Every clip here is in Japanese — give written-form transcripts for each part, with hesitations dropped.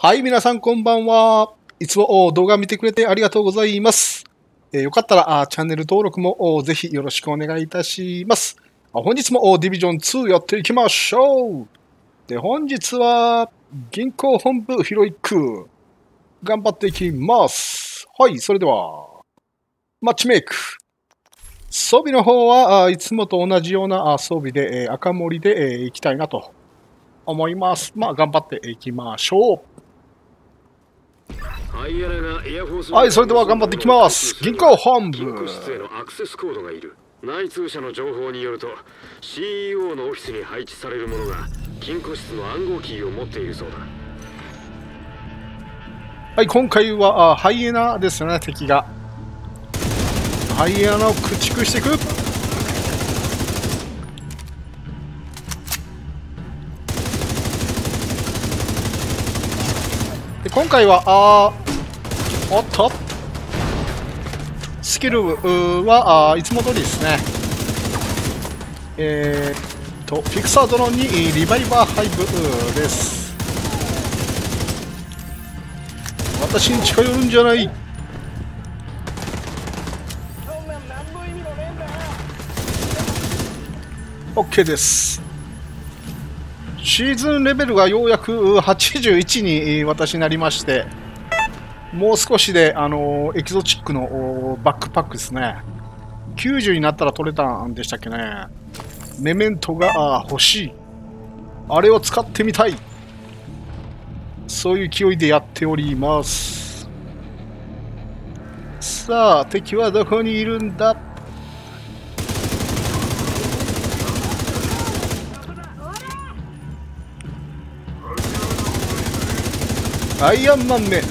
はい、皆さんこんばんは。いつも動画見てくれてありがとうございます。よかったらチャンネル登録もぜひよろしくお願いいたします。本日もディビジョン2やっていきましょう。で、本日は銀行本部ヒロイック。頑張っていきます。はい、それでは、マッチメイク。装備の方はいつもと同じような装備で赤森でいきたいなと思います。まあ、頑張っていきましょう。はい、それでは頑張っていきます。銀行本部。 金庫室へのアクセスコードがいる。内通者の情報によると CEO のオフィスに配置される者が金庫室の暗号キーを持っているそうだ。 はい、今回はハイエナですよね、敵が。ハイエナを駆逐していく。で今回はおっとスキルはいつも通りですね。フィクサードローンにリバイバーハイブです。私に近寄るんじゃない。OK です。シーズンレベルがようやく81に私なりまして、もう少しでエキゾチックのバックパックですね。90になったら取れたんでしたっけね。メメントが欲しい。あれを使ってみたい。そういう勢いでやっております。さあ、敵はどこにいるんだ。アイアンマンめ。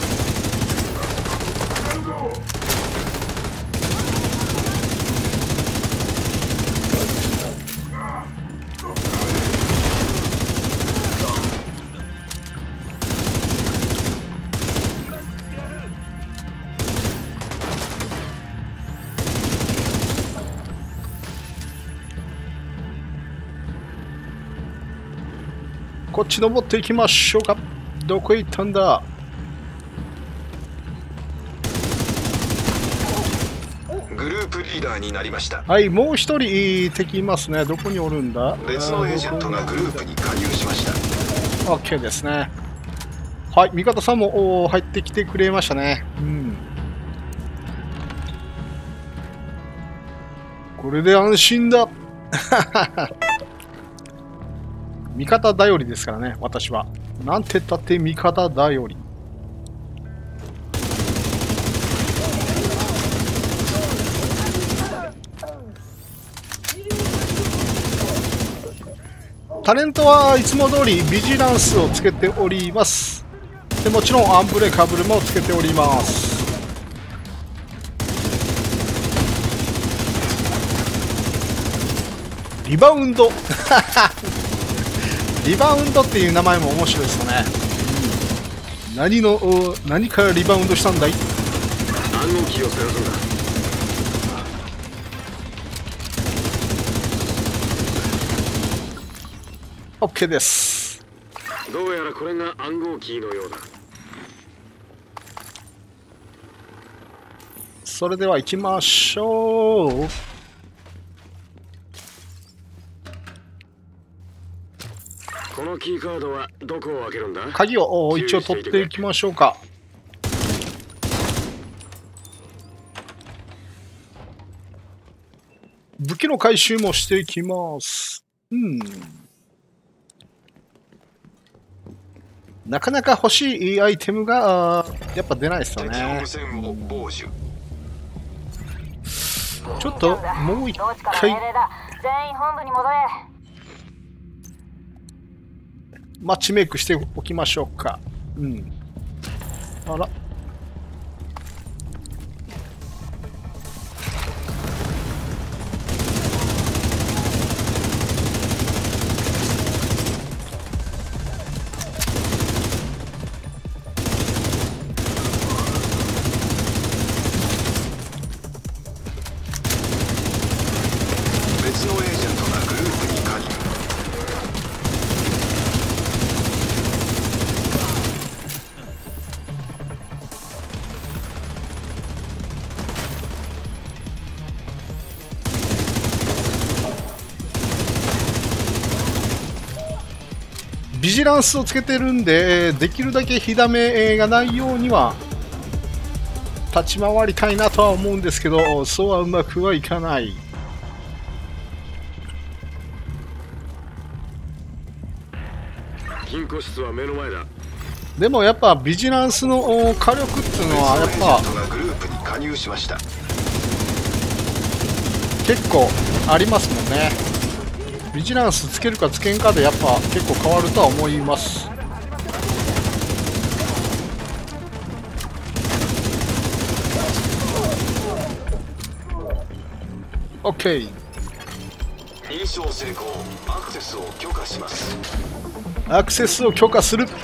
こっち登っていきましょうか。どこへ行ったんだ。 グループリーダーになりました。 はい、もう一人敵いますね。どこにおるんだ。 別のエージェントがグループに加入しました。 OK ですね。はい、味方さんも入ってきてくれましたね。うん。これで安心だ。味方頼りですからね、私は。なんて言ったって味方頼り。タレントはいつも通りビジランスをつけております。でもちろんアンブレカブルもつけております。リバウンドリバウンドっていう名前も面白いですよね。何からリバウンドしたんだい。 暗号キーを探すんだ。 OK です。 どうやらこれが暗号キーのようだ。 それでは行きましょう。 このキーカードはどこを開けるんだ。 鍵を一応取っていきましょうか。武器の回収もしていきます。なかなか欲しいアイテムがやっぱ出ないですよね。ちょっともう一回マッチメイクしておきましょうか。あら。 別のエージェントがグループに加入。 ビジランスをつけてるんで、できるだけ火ダメがないようには立ち回りたいなとは思うんですけど、そうはうまくはいかない。 金庫室は目の前だ。 でもやっぱビジランスの火力っていうのはやっぱグループに加入しました。 結構ありますもんね。ビジランスつけるかつけんかでやっぱ結構変わるとは思います。OK。 認証成功。アクセスを許可します。 アクセスを許可する。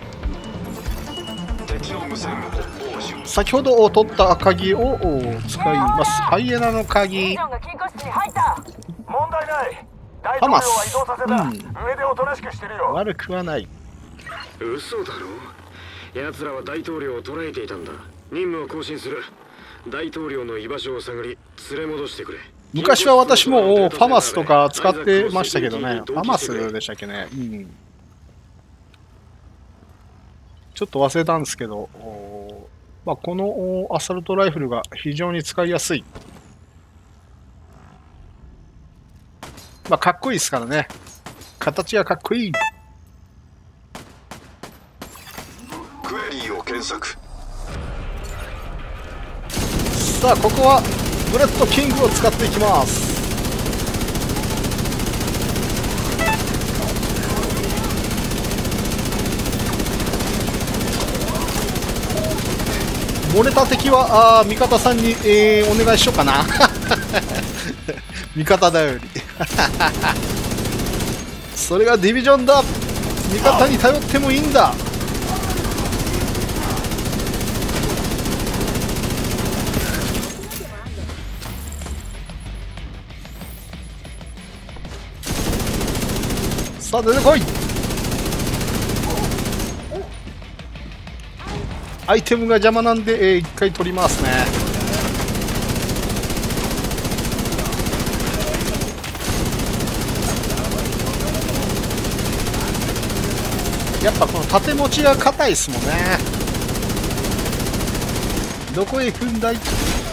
敵の無線を傍受。 先ほど取った鍵を使います。ハイエナの鍵。 問題ない。大ハマス。 統領は移動させた。上でおとなしくしてるよ。 悪くはない。 嘘だろ。奴らは大統領を捕らえていたんだ。任務を更新する。大統領の居場所を探り連れ戻してくれ。 昔は私もファマスとか使ってましたけどね。ファマスでしたっけね。うん。ちょっと忘れたんですけど、まあ、このアサルトライフルが非常に使いやすい。まあ、かっこいいですからね。形がかっこいい。 クエリーを検索。 さあ、ここはブレッドキングを使っていきます。漏れた敵は味方さんに、お願いしようかな。味方だより。それがディビジョンだ。味方に頼ってもいいんだ。さあ出てこい。アイテムが邪魔なんで、一回取りますね。やっぱこの縦持ちが硬いですもんね。どこへ行くんだい。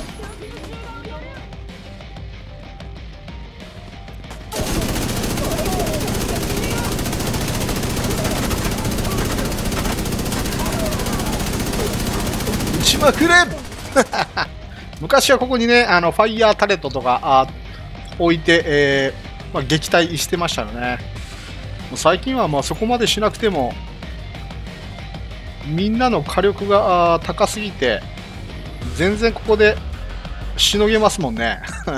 撃ちまくれ。昔はここにね、ファイヤータレットとか置いて、まあ、撃退してましたよね。最近はまあそこまでしなくてもみんなの火力が高すぎて全然ここでしのげますもんね。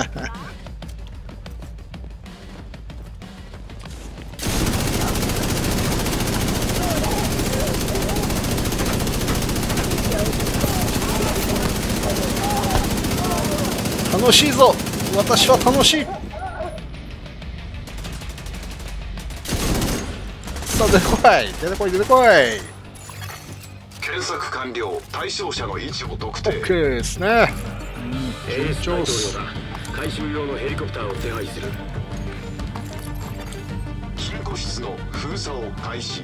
楽しいぞ。私は楽しい。さあ出てこい出てこい出てこい。 検索完了。対象者の位置を特定。 OK ですね。 順調っす。回収用のヘリコプターを手配する。 金庫室の封鎖を開始。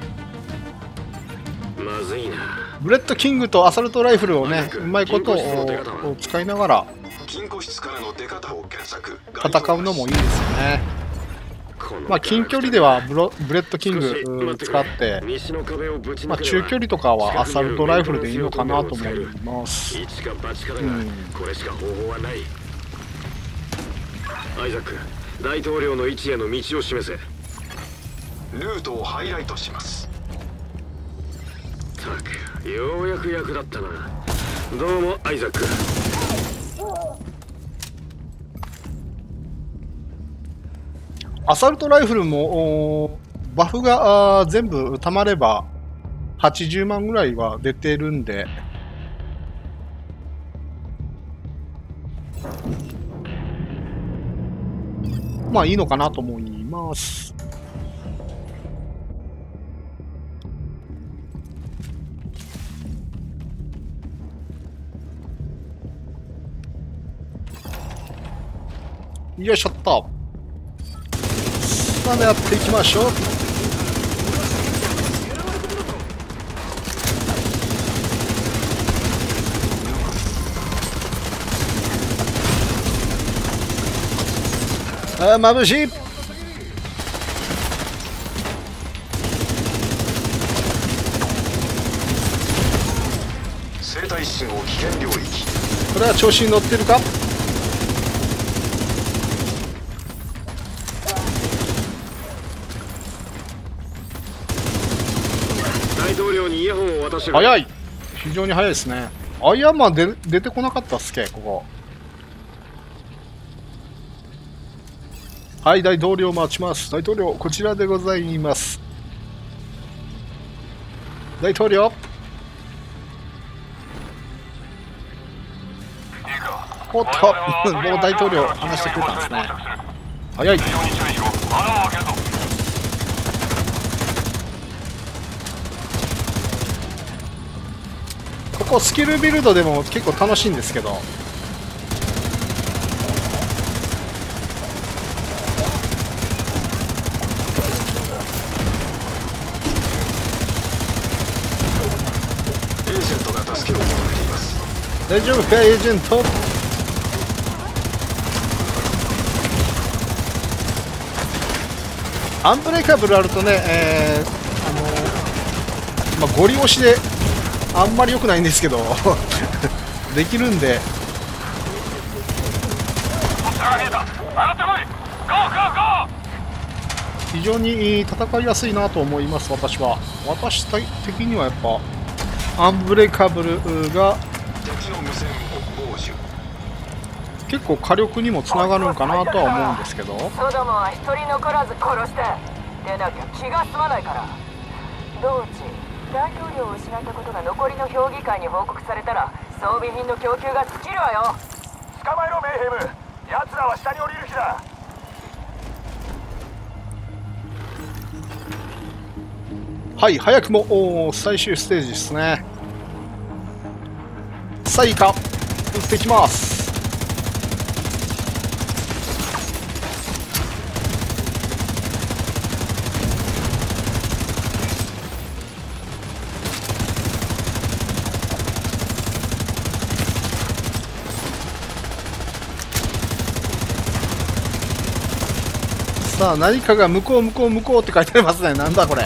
まずいな。 ブレッドキングとアサルトライフルをね、うまいことを使いながら金庫室からの出方を検索。 戦うのもいいですよね。まあ近距離ではブレッドキング使って、まあ中距離とかはアサルトライフルでいいのかなと思います。 一か八かだが、これしか方法はない。アイザック、大統領の位置への道を示せ。 ルートをハイライトします。 たく、ようやく役立ったな。どうもアイザック。 アサルトライフルもバフが全部貯まれば80万ぐらいは出てるんで、まあいいのかなと思います。よいしょっと。さあやっていきましょう。 あー、眩しい。 生体信号危険領域。 これは調子に乗ってるか。 大統領にイヤホンを渡してる。 早い。非常に早いですね。アイアンマン出てこなかったっすけ、ここ。はい、大統領待ちます。大統領、こちらでございます。大統領。おっと、もう大統領話してくれたんですね。早い。ここスキルビルドでも結構楽しいんですけど。 エージェントが助けを求めています。 大丈夫か、エージェント。アンブレイカブルあるとね、ゴリ押しであんまり良くないんですけどできるんで。非常に戦いやすいなと思います。私的にはやっぱアンブレイカブルが敵の無線を傍受。 結構火力にもつながるんかなとは思うんですけど。 ソドムは一人残らず殺してでなきゃ気が済まないから。同時大統領を失ったことが残りの評議会に報告されたら装備品の供給が尽きるわよ。 捕まえろメイヘム。奴らは下に降りる気だ。 はい、早くも最終ステージですね。さあいいか、撃ってきます。さあ、何かが向こう向こう向こうって書いてありますね。なんだこれ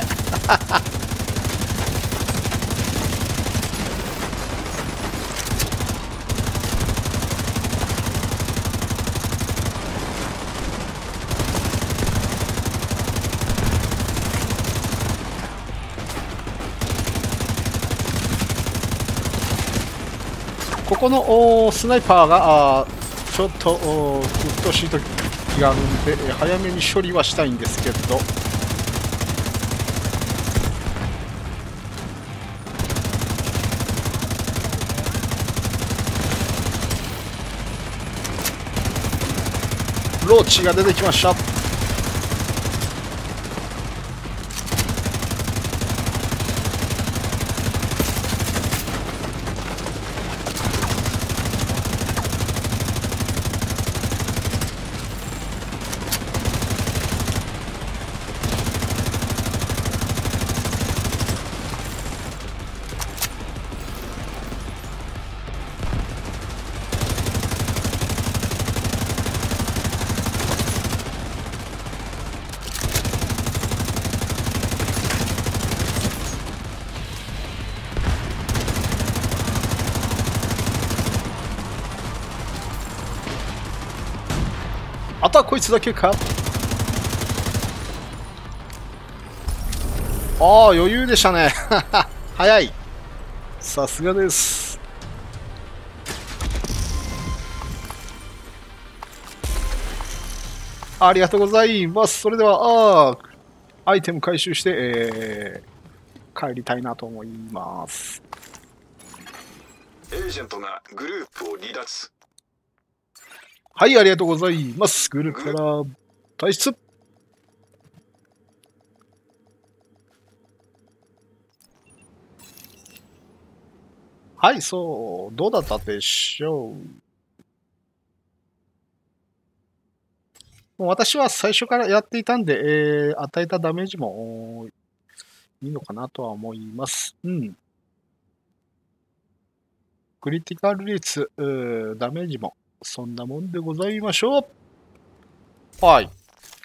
ここのスナイパーがちょっとうっとうしい時があるんで早めに処理はしたいんですけど。ローチが出てきました。あとはこいつだけか。ああ、余裕でしたね早い。さすがです。ありがとうございます。それではアイテム回収して、帰りたいなと思います。 エージェントがグループを離脱。 はい、ありがとうございます。グループから退出。はい、そう、どうだったでしょう。もう私は最初からやっていたんで、与えたダメージもいいのかなとは思います。うん。クリティカル率、ダメージもそんなもんでございましょう。 はい。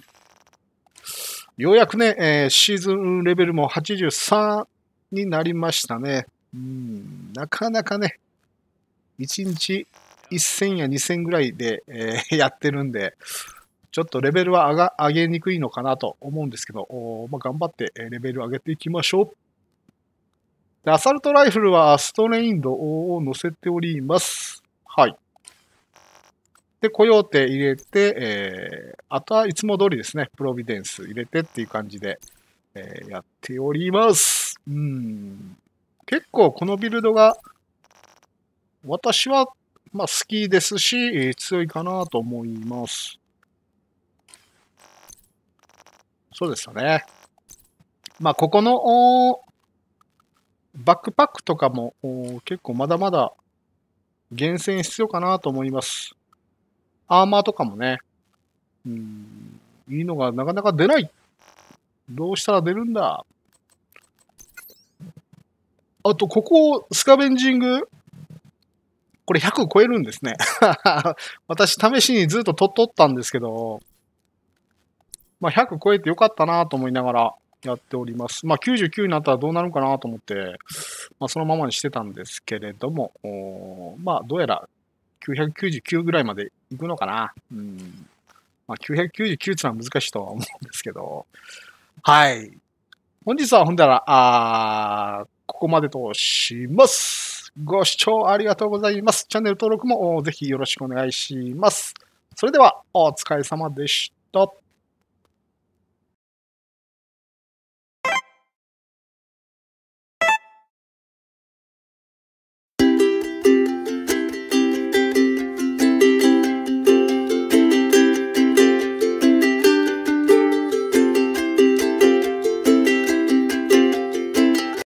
ようやくね、シーズンレベルも83になりましたね。なかなかね、1日1000や2000ぐらいで、やってるんで、ちょっとレベルは上げにくいのかなと思うんですけど、頑張ってレベル上げていきましょう。でアサルトライフルはストレインドを乗せております。はい。で、コヨーテ入れて、あとはいつも通りですね、プロビデンス入れてっていう感じで、やっております。結構このビルドが、私は、好きですし、強いかなと思います。そうですよね。ここの、バックパックとかも結構まだまだ厳選必要かなと思います。アーマーとかもね、いいのがなかなか出ない。どうしたら出るんだ。あと、ここ、スカベンジング、これ100超えるんですね。私、試しにずっと取っとったんですけど、100超えてよかったなと思いながらやっております。99になったらどうなるかなと思って、そのままにしてたんですけれども、どうやら999ぐらいまで行くのかな。999ってのは難しいとは思うんですけど、はい。本日はほんだら、ここまでとします。ご視聴ありがとうございます。チャンネル登録もぜひよろしくお願いします。それでは、お疲れ様でした。